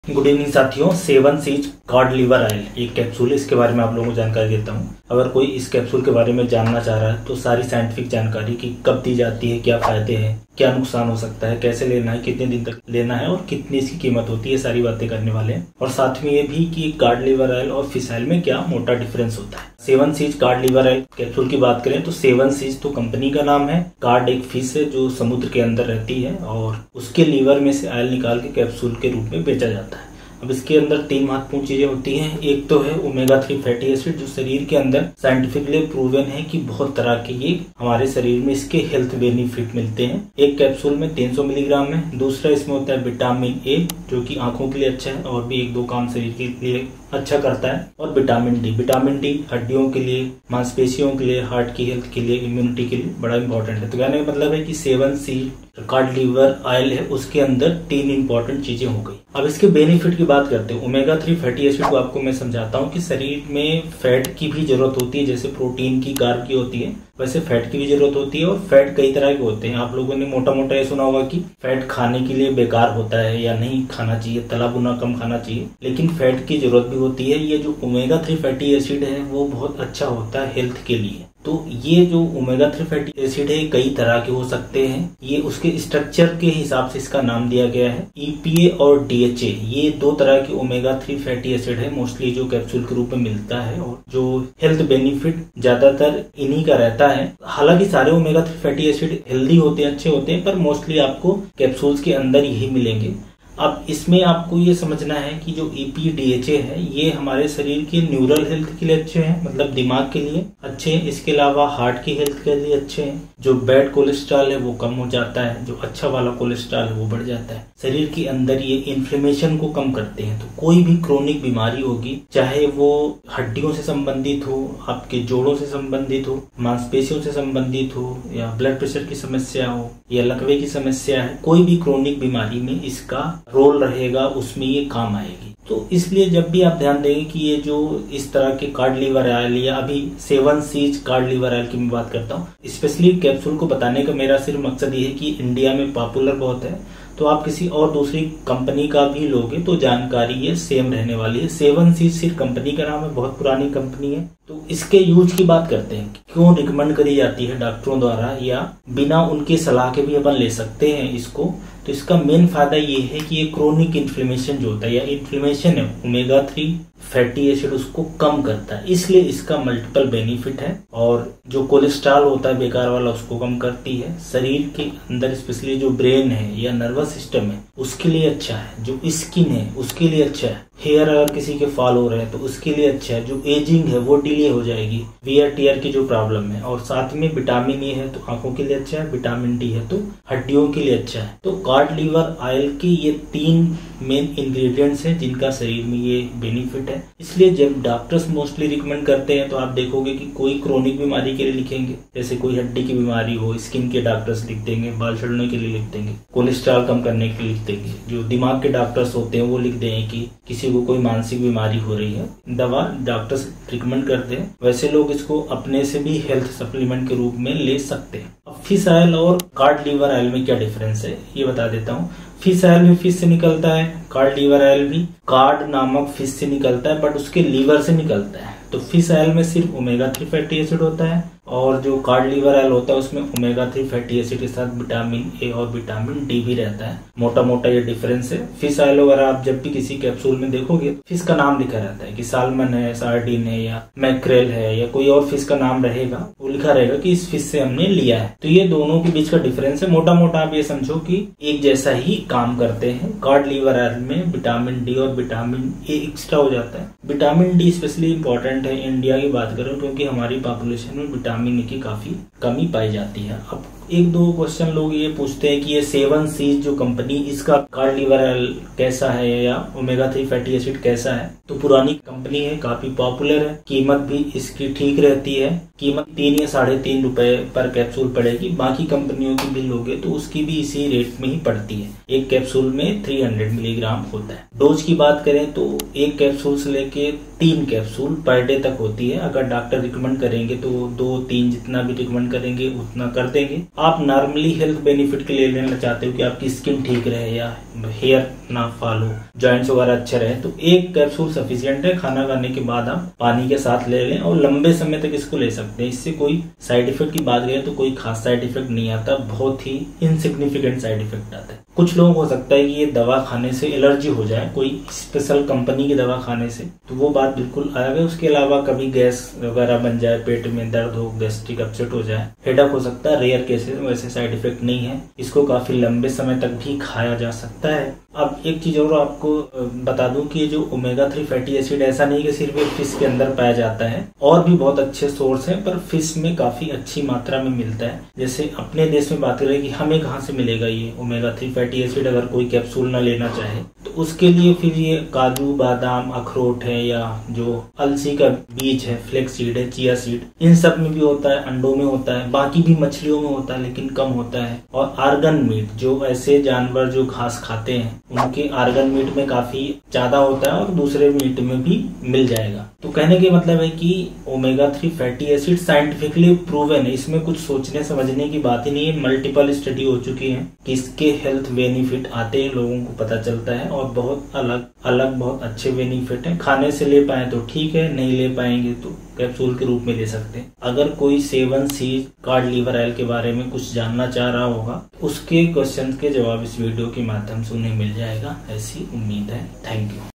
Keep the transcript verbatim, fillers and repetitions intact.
Good evening साथियों, seven seas cod liver oil एक capsule है। इसके बारे में आप लोगों को जानकारी देता हूँ। अगर कोई इस कैप्सूल के बारे में जानना चाह रहा है तो सारी साइंटिफिक जानकारी की कब दी जाती है, क्या फायदे हैं, क्या नुकसान हो सकता है, कैसे लेना है, कितने दिन तक लेना है और कितनी इसकी कीमत होती है, सारी बातें करने वाले हैं। और साथ में ये भी कि कॉड लिवर ऑयल और फिश ऑयल में क्या मोटा डिफरेंस होता है। Seven seas cod liver oil capsule की बात करें तो सेवन सीज तो कंपनी का नाम है। कॉड एक फिश है जो समुद्र के अंदर रहती है और उसके लीवर में से ऑयल निकाल के कैप्सूल के रूप में बेचा जाता है। अब इसके अंदर तीन महत्वपूर्ण चीजें होती हैं। एक तो है ओमेगा थ्री फैटी एसिड, जो शरीर के अंदर साइंटिफिकली प्रूवन है कि बहुत तरह के ये हमारे शरीर में इसके हेल्थ बेनिफिट मिलते हैं। एक कैप्सूल में तीन सौ मिलीग्राम है। दूसरा इसमें होता है विटामिन ए, जो कि आंखों के लिए अच्छा है और भी एक दो काम शरीर के लिए अच्छा करता है। और विटामिन डी विटामिन डी हड्डियों के लिए, मांसपेशियों के लिए, हार्ट की हेल्थ के लिए, इम्यूनिटी के लिए बड़ा इंपॉर्टेंट है। तो कहने का मतलब है कि seven seas cod liver oil है, उसके अंदर तीन इंपॉर्टेंट चीजें हो गई। अब इसके बेनिफिट की बात करते हैं। ओमेगा थ्री फैटी एसिड को आपको मैं समझाता हूँ कि शरीर में फैट की भी जरूरत होती है। जैसे प्रोटीन की, कार्ब की होती है, वैसे फैट की भी जरूरत होती है। और फैट कई तरह के होते हैं। आप लोगों ने मोटा मोटा ये सुना होगा कि फैट खाने के लिए बेकार होता है या नहीं खाना चाहिए, तला भुना कम खाना चाहिए, लेकिन फैट की जरूरत भी होती है। ये जो ओमेगा थ्री फैटी एसिड है वो बहुत अच्छा होता है हेल्थ के लिए। तो ये जो ओमेगा थ्री फैटी एसिड है कई तरह के हो सकते हैं। ये उसके स्ट्रक्चर के हिसाब से इसका नाम दिया गया है। ई पी ए और डी एच ए, ये दो तरह के ओमेगा थ्री फैटी एसिड है मोस्टली, जो कैप्सूल के रूप में मिलता है और जो हेल्थ बेनिफिट ज्यादातर इन्हीं का रहता है। हालांकि सारे omega three fatty acid healthy होते हैं, अच्छे होते हैं, पर मोस्टली आपको कैप्सूल्स के अंदर यही मिलेंगे। अब इसमें आपको ये समझना है कि जो E P D H A है ये हमारे शरीर के न्यूरल हेल्थ के लिए अच्छे हैं, मतलब दिमाग के लिए अच्छे हैं। इसके अलावा हार्ट की हेल्थ के लिए अच्छे हैं। जो बैड कोलेस्ट्रॉल है वो कम हो जाता है, जो अच्छा वाला कोलेस्ट्रॉल है वो बढ़ जाता है। शरीर के अंदर ये इन्फ्लेमेशन को कम करते हैं। तो कोई भी क्रोनिक बीमारी होगी, चाहे वो हड्डियों से संबंधित हो, आपके जोड़ों से संबंधित हो, मांसपेशियों से संबंधित हो, या ब्लड प्रेशर की समस्या हो, या लकवे की समस्या है, कोई भी क्रोनिक बीमारी में इसका रोल रहेगा, उसमें ये काम आएगी। तो इसलिए जब भी आप ध्यान देंगे कि ये जो इस तरह के कॉड लिवर ऑयल, या अभी seven seas cod liver oil की मैं बात करता हूँ, स्पेशली कैप्सूल को बताने का मेरा सिर्फ मकसद ये है कि इंडिया में पॉपुलर बहुत है। तो आप किसी और दूसरी कंपनी का भी लोगे तो जानकारी ये सेम रहने वाली है। सेवन सीज सिर्फ कंपनी का नाम है, बहुत पुरानी कंपनी है। तो इसके यूज की बात करते हैं, क्यों रिकमेंड करी जाती है डॉक्टरों द्वारा, या बिना उनके सलाह के भी अपन ले सकते हैं इसको। तो इसका मेन फायदा ये है कि ये क्रोनिक इन्फ्लेमेशन जो होता है, या इन्फ्लेमेशन है, ओमेगा थ्री फैटी एसिड उसको कम करता है, इसलिए इसका मल्टीपल बेनिफिट है। और जो कोलेस्ट्रॉल होता है बेकार वाला, उसको कम करती है। शरीर के अंदर स्पेशली जो ब्रेन है या नर्वस सिस्टम है उसके लिए अच्छा है। जो स्किन है उसके लिए अच्छा है। हेयर अगर किसी के फॉल हो रहे हैं तो उसके लिए अच्छा है। जो एजिंग है वो डिले हो जाएगी, वियर टियर की जो प्रॉब्लम है। और साथ में विटामिन ए है तो आंखों के लिए अच्छा है, विटामिन डी है तो हड्डियों के लिए अच्छा है। तो कॉड लिवर ऑयल के ये तीन मेन इंग्रेडिएंट्स हैं जिनका शरीर में ये बेनिफिट है। इसलिए जब डॉक्टर्स मोस्टली रिकमेंड करते हैं तो आप देखोगे कि कोई क्रोनिक बीमारी के लिए लिखेंगे, जैसे कोई हड्डी की बीमारी हो, स्किन के डॉक्टर्स लिख देंगे, बाल झड़ने के लिए लिख देंगे, कोलेस्ट्रॉल कम करने के लिए लिख देंगे। जो दिमाग के डॉक्टर्स होते हैं वो लिख देंगे कि किसी को कोई मानसिक बीमारी हो रही है, दवा डॉक्टर्स रिकमेंड करते हैं। वैसे लोग इसको अपने से भी हेल्थ सप्लीमेंट के रूप में ले सकते हैं। अब फिश ऑयल और कॉड लिवर ऑयल में क्या डिफरेंस है ये बता देता हूँ। फिश ऑयल भी फिश से निकलता है, कॉड लिवर ऑयल भी कॉड नामक फिश से निकलता है, बट उसके लीवर से निकलता है। तो फिश ऑयल में सिर्फ ओमेगा थ्री फैटी एसिड होता है, और जो कॉड लिवर ऑयल होता है उसमें ओमेगा थ्री फैटी एसिड के साथ विटामिन ए और विटामिन डी भी रहता है। मोटा मोटा ये डिफरेंस है। फिश ऑयल वगैरह आप जब भी किसी कैप्सूल में देखोगे फिश का नाम लिखा रहता है कि साल्मन है, सार्डिन है, या मैक्रेल है, या कोई और फिश का नाम रहेगा, वो लिखा रहेगा कि इस फिश से हमने लिया है। तो ये दोनों के बीच का डिफरेंस है। मोटा मोटा आप ये समझो कि एक जैसा ही काम करते हैं। कॉड लिवर ऑयल में विटामिन डी और विटामिन ए एक्स्ट्रा हो जाता है। विटामिन डी स्पेशली इंपॉर्टेंट है इंडिया की बात करें, क्योंकि हमारी पॉपुलेशन में विटामिन ए की काफी कमी पाई जाती है। अब एक दो क्वेश्चन लोग ये पूछते हैं कि ये सेवन सीज जो कंपनी, इसका कॉड लिवर ऑयल कैसा है, या ओमेगा थ्री फैटी एसिड कैसा है। तो पुरानी कंपनी है, काफी पॉपुलर है, कीमत भी इसकी ठीक रहती है। कीमत तीन या साढ़े तीन रुपए पर कैप्सूल पड़ेगी। बाकी कंपनियों की भी लोगे तो उसकी भी इसी रेट में ही पड़ती है। एक कैप्सूल में तीन सौ मिलीग्राम होता है। डोज की बात करें तो एक कैप्सूल से लेके तीन कैप्सूल पर डे तक होती है। अगर डॉक्टर रिकमेंड करेंगे तो दो तीन जितना भी रिकमेंड करेंगे उतना कर देंगे। आप नॉर्मली हेल्थ बेनिफिट के लिए लेना चाहते हो कि आपकी स्किन ठीक रहे या हेयर ना फॉल हो, जॉइंट्स वगैरह अच्छे रहे, तो एक कैप्सूल सफिशिएंट है। खाना खाने के बाद आप पानी के साथ ले लें और लंबे समय तक इसको ले सकते हैं। इससे कोई साइड इफेक्ट की बात करें तो कोई खास साइड इफेक्ट नहीं आता, बहुत ही इनसिग्निफिकेंट साइड इफेक्ट आता है। कुछ लोगों को हो सकता है कि ये दवा खाने से एलर्जी हो जाए कोई स्पेशल कंपनी की दवा खाने से, तो वो बात बिल्कुल अलग है। उसके अलावा कभी गैस वगैरह बन जाए, पेट में दर्द हो, गैस्ट्रिक अपसेट हो जाए, हेडेक हो सकता है, रेयर केसेस में वैसे साइड इफेक्ट नहीं है। इसको काफी लंबे समय तक भी खाया जा सकता है। अब एक चीज और आपको बता दूं कि जो ओमेगा थ्री फैटी एसिड ऐसा नहीं कि सिर्फ एक फिश के अंदर पाया जाता है, और भी बहुत अच्छे सोर्स हैं, पर फिश में काफी अच्छी मात्रा में मिलता है। जैसे अपने देश में बात करें कि हमें कहाँ से मिलेगा ये ओमेगा थ्री फैटी एसिड, अगर कोई कैप्सूल ना लेना चाहे तो उसके लिए फिर ये काजू, बादाम, अखरोट है, या जो अलसी का बीज है, फ्लेक्स सीड है, चिया सीड, इन सब में भी होता है, अंडों में होता है, बाकी भी मछलियों में होता है लेकिन कम होता है। और आर्गन मीट, जो ऐसे जानवर जो घास खाते हैं उनके आर्गन मीट में काफी ज्यादा होता है और दूसरे मीट में भी मिल जाएगा। तो कहने के मतलब है कि omega three fatty acid scientifically proven है, इसमें कुछ सोचने समझने की बात ही नहीं है। मल्टीपल स्टडी हो चुकी है कि इसके हेल्थ बेनिफिट आते हैं, लोगों को पता चलता है, और बहुत अलग अलग बहुत अच्छे बेनिफिट हैं। खाने से ले पाए तो ठीक है, नहीं ले पाएंगे तो कैप्सूल के रूप में ले सकते हैं। अगर कोई seven sea cod liver oil के बारे में कुछ जानना चाह रहा होगा, उसके क्वेश्चन के जवाब इस वीडियो के माध्यम से उन्हें मिल जाएगा, ऐसी उम्मीद है। Thank you.